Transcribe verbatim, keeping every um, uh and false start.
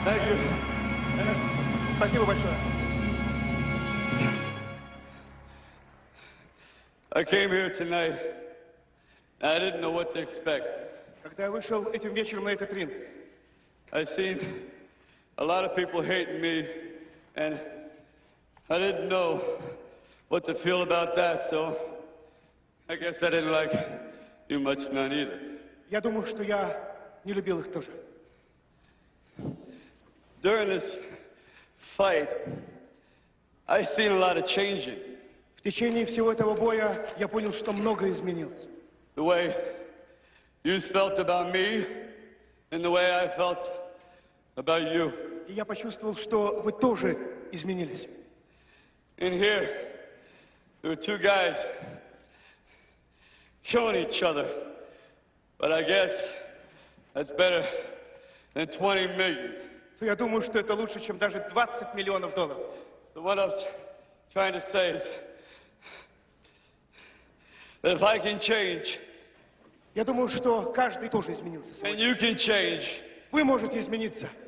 Thank you. Спасибо большое. I came here tonight, and I didn't know what to expect. Когда я вышел этим вечером на этот ринг, I seen a lot of people hating me, and I didn't know what to feel about that, so I guess I didn't like you much none either. я думаю, что я не любил их тоже. During this fight, I seen a lot of changing. В течение всего этого боя я понял, что многое изменилось. The way you felt about me, and the way I felt about you. И я почувствовал, что вы тоже изменились. In here, there were two guys killing each other, but I guess that's better than twenty million. Я думаю, что это лучше, чем даже двадцать миллионов долларов. So what I was trying to say is that if I can change, я думаю, что каждый тоже изменился. and you can change, вы можете измениться.